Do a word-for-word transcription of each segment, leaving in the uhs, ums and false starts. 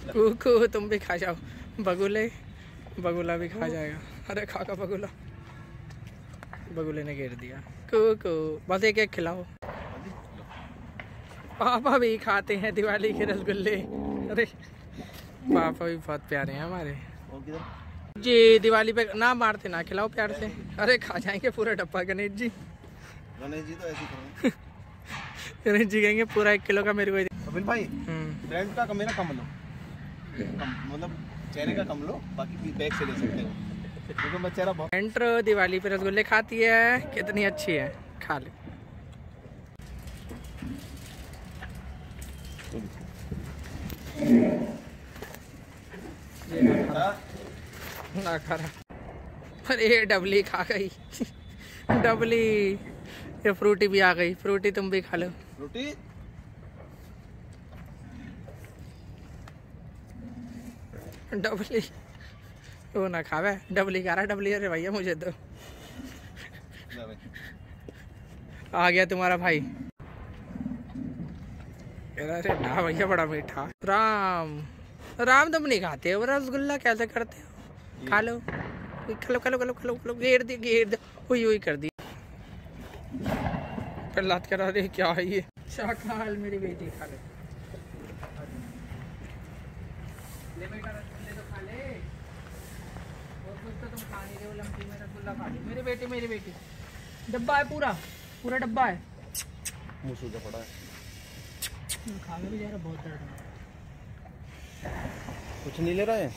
कूकू तुम भी खा जाओ। बगुले बगुला भी खा जाएगा। अरे खा का बगुला। बगुले ने घेर दिया। कूकू बस एक एक खिलाओ। पापा भी खाते हैं दिवाली के रसगुल्ले। अरे पापा भी बहुत प्यारे हैं हमारे जी। दिवाली पे ना मारते ना खिलाओ प्यार से। अरे खा जाएंगे पूरा डब्बा गणेश जी। गणेश जी तो ऐसे करेंगे। गणेश जी कहेंगे पूरा एक किलो का मेरे को। कपिल भाई ब्रांड का मेरा कम लो, मतलब चेहरे का कम लो, बाकी बैग से ले सकते हो क्योंकि मेरा चेहरा बहुत। एंटर दिवाली पे रसगुल्ले खाती है, कितनी अच्छी है, खा ले। ना खा रहा। अरे डबली खा गई। डबली। ये फ्रूटी भी आ गई। फ्रूटी तुम भी खा लो। फ्रूटी डबली वो ना खावे। डबली खा रहा। डबली अरे भैया मुझे दो। आ गया तुम्हारा भाई। अरे ना भैया बड़ा मीठा। राम राम तुम नहीं खाते हो रसगुल्ला, कैसे करते हो? खा लो खा लो खा लो खा लो खा लो खा लो। घेर दी घेर दी हुई हुई कर दी। फिर लात करा रहे क्या है ये? शाकाल मेरी बेटी खा ले। ले बेटा रसगुल्ले तो खा ले। और कुछ तो तुम खा नहीं रहे हो। लंबी में रसगुल्ला खा ले। मेरी बेटी मेरी बेटी। डब्बा है पूरा पूरा डब्बा है। मुंह सूखा पड़ा है। खाने भी जा रहा बहुत दर्द है। कुछ नहीं ले रहा है।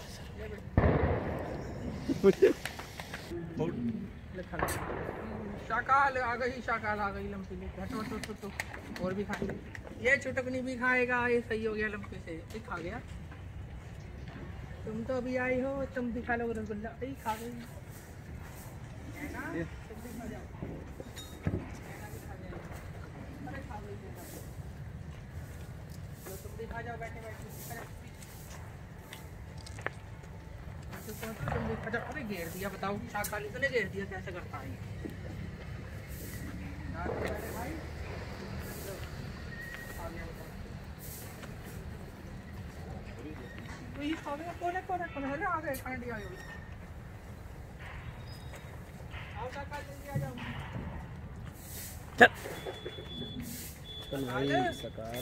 शाकाल आ गई। शाकाल आ गई लंपी लेके। हटो हटो हटो। और भी खा ले। ये चुटकनी भी खाएगा। ये सही हो गया लंपी से। ये खा गया। तुम तो अभी आई हो, तुम भी खा लो रसगुल्ला। यही खा गई है ना? तुम भी खा जाओ। अरे खा गई तुम भी खा जाओ बैठे बैठे। तुम भी खा जाओ। अरे घेर दिया बताओ। शाकाली तो ने घेर दिया। कैसे करता है भाई? कोने कोने कोने आ गए। कांडी आ गई। आओ शाकाल जल्दी आ जाओ। चल चल भाई शाकाल।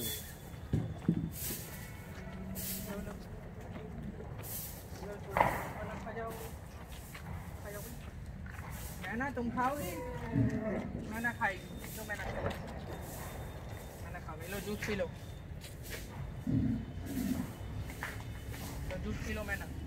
मैना तुम खाओगी? मैना खाएगी तो मैना खाओ। मैना खाओ। लो जूस पी लो। तो जूस पी लो मैना।